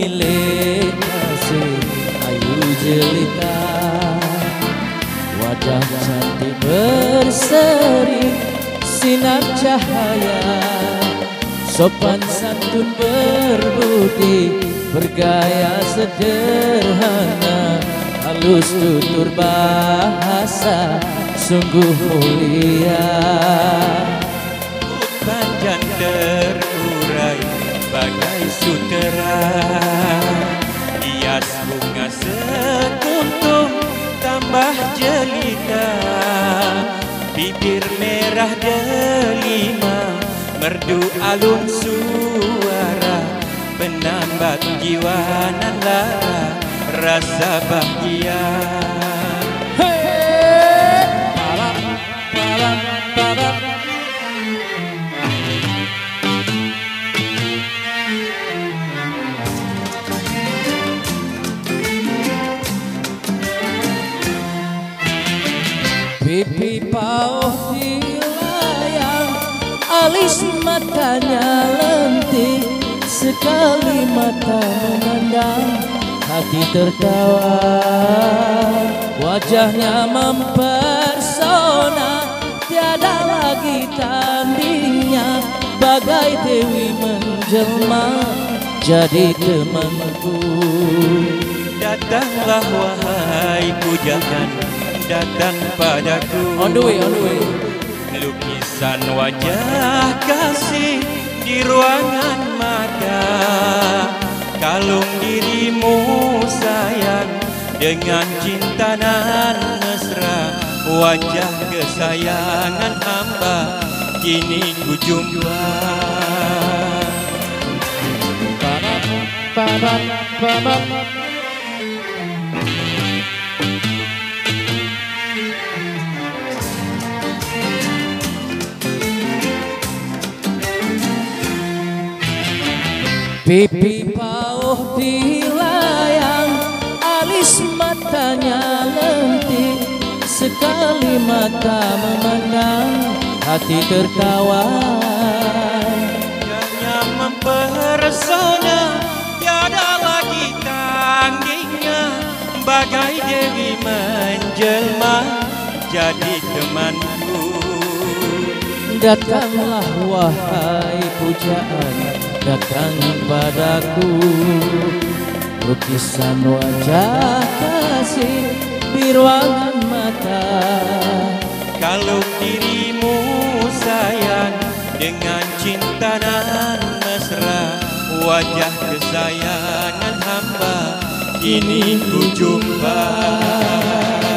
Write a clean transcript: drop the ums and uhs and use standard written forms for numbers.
milik kasih ayu jelita. Wajah cantik berseri sinar cahaya, sopan santun berbudi, bergaya sederhana, halus tutur bahasa, sungguh mulia. Panjang terurai bagai sutera, hias bunga sekuntum tambah jelita, bibir merah delima, merdu alun suara, penambat jiwa nan lara, rasa bahagia. Pipi pauh dilayang, alis matanya lentik, sekali mata memandang, hati tertawa. Wajahnya mempersona, tiada lagi tandingnya, bagai dewi menjelma jadi temanku. Datanglah wahai pujaan, datang padaku. On the way, on the way. Lukisan wajah kasih di ruangan mata, kalung dirimu sayang dengan cinta nan mesra, wajah kesayangan hamba kini ku jumpa. Pipi pauh dilayang, alis matanya lentik, sekali mata memandang, hati tertawan. Wajahnya mempersona, tiada lagi tandingnya, bagai dewi menjelma jadi temanku. Datanglah wahai pujaan, datang padaku. Lukisan wajah kasih di ruangan mata, kalau dirimu sayang dengan cinta nan mesra, wajah kesayangan hamba kini ku jumpa.